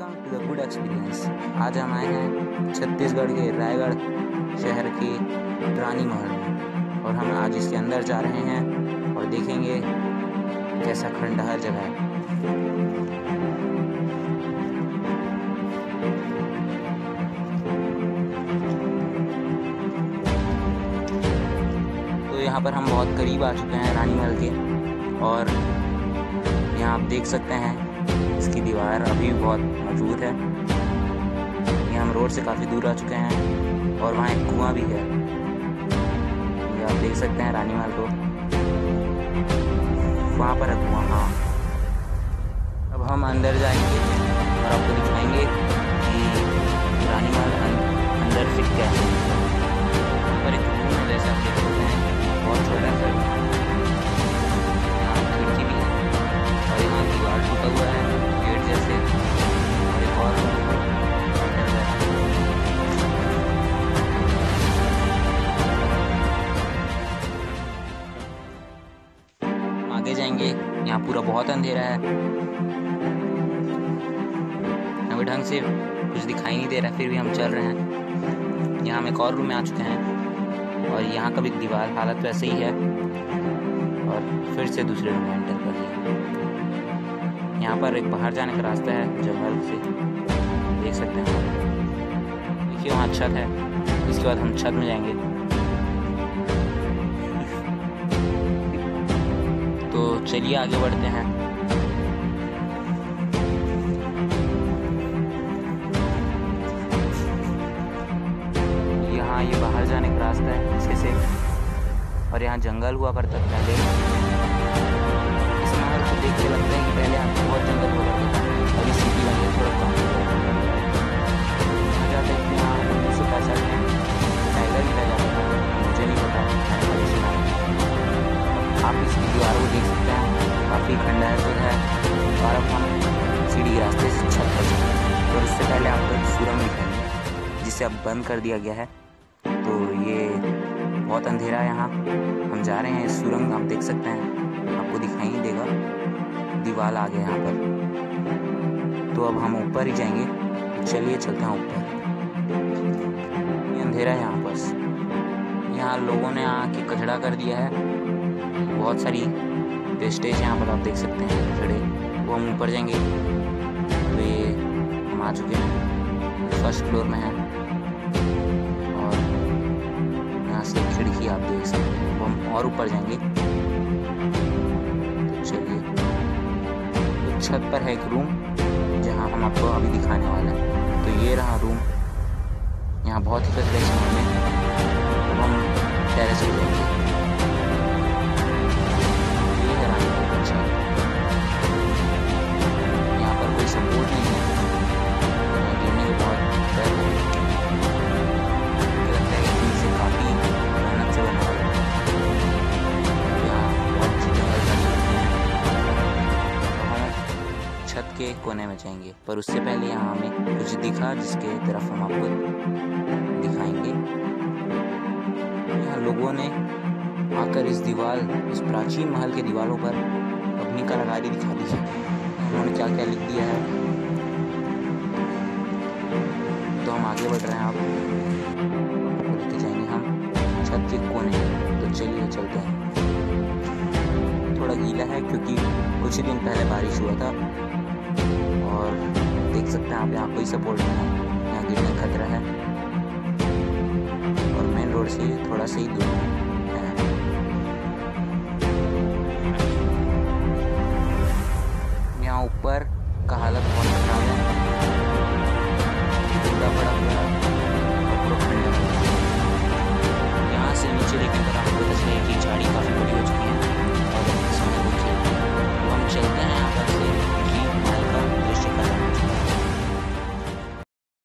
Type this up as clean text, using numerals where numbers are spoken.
To the good experience. आज हम आए हैं छत्तीसगढ़ के रायगढ़ शहर के रानी महल में और हम आज इसके अंदर जा रहे हैं और देखेंगे कैसा खंडहर जगह है। तो यहाँ पर हम बहुत करीब आ चुके हैं रानी महल के और यहाँ आप देख सकते हैं इसकी दीवार अभी बहुत मौजूद है। यहाँ हम रोड से काफ़ी दूर आ चुके हैं और वहाँ एक कुआं भी है। ये आप देख सकते हैं रानी महल को, वहाँ पर है कुआं। हाँ, अब हम अंदर जाएंगे और आपको दिखाएंगे कि रानी महल अंदर से क्या है। यहाँ पर एक रूम है, जैसे आप देख सकते हैं बहुत छोटा सा, यहाँ खिड़की भी है और यहाँ दीवार टूटा हुआ है गेट जैसे, और एक और आगे जाएंगे। यहाँ पूरा बहुत अंधेरा है, हमें ढंग से कुछ दिखाई नहीं दे रहा, फिर भी हम चल रहे हैं। यहाँ हम एक और रूम में आ चुके हैं और यहाँ का भी दीवार हालत वैसे ही है और फिर से दूसरे रूम में एंटर कर लिया। यहाँ पर एक बाहर जाने का रास्ता है जंगल से, देख सकते हैं। देखिए वहाँ छत है, इसके बाद हम छत में जाएंगे। तो चलिए आगे बढ़ते हैं। यहाँ ये बाहर जाने का रास्ता है पीछे से, और यहाँ जंगल हुआ करता था पहले। इस महल को देख के लगता है कि पहले यहाँ बहुत जंगल हुआ करता था, अभी सिटी बन गई, थोड़ा कम जाता है। यहाँ घूमने से पैसा है, टाइगर भी लगा जाता है, मुझे नहीं पता, मैंने कभी सुना। आप इसकी दीवार को देख सकते हैं, काफ़ी खंडहर जगह है। और अब हम सीढ़ी के रास्ते से छत पर जाएंगे, और उससे पहले आपको एक सुरंग दिखाएंगे जिसे अब बंद कर दिया गया है। तो ये बहुत अंधेरा है यहाँ, हम जा रहे हैं इस सुरंग, आप देख सकते हैं, आपको दिखाई नहीं देगा, दीवार आ गया यहाँ पर। तो अब हम ऊपर ही जाएंगे, चलिए चलते हैं ऊपर। ये अंधेरा है यहाँ पर, यहाँ लोगों ने आके कचरा कर दिया है, बहुत सारी वेस्टेज यहाँ पर आप देख सकते हैं खड़े। वो हम ऊपर जाएंगे। तो ये हम आ चुके हैं, फर्स्ट फ्लोर में है और यहाँ से खिड़की आप देख सकते हैं। वो हम और ऊपर जाएंगे। तो चलिए, तो छत पर है एक रूम जहाँ हम आपको अभी दिखाने वाले हैं। तो ये रहा रूम, यहाँ बहुत ही कचरे में। अब हम टेरेस पर जाएंगे। ये है रानी महल का छत, यहाँ पर कोई सपोर्ट नहीं है, गिरने के बहुत डर है। मुझे लगता है कि इसे काफ़ी मेहनत से बना हुआ है। यहाँ बहुत सी जंगल झाड़ी होती हैं। तो हम छत के कोने में जाएंगे, पर उससे पहले यहाँ हमें कुछ दिखा जिसके तरफ हम आपको दिखाएंगे। यहाँ लोगों ने आकर इस प्राचीन महल के दीवारों पर अपनी कलाकारी दिखा दी है। उन्होंने क्या क्या लिख दिया है। तो हम आगे बढ़ रहे हैं, आप लेके जाएंगे हम छत के कोने। तो चलिए चलते हैं। थोड़ा गीला है क्योंकि कुछ ही दिन पहले बारिश हुआ था और देख सकते हैं आप, यहाँ कोई सपोर्ट नहीं है, यहाँ गिरने का खतरा है और मेन रोड से थोड़ा सा ही दूर है। यहाँ ऊपर का हालत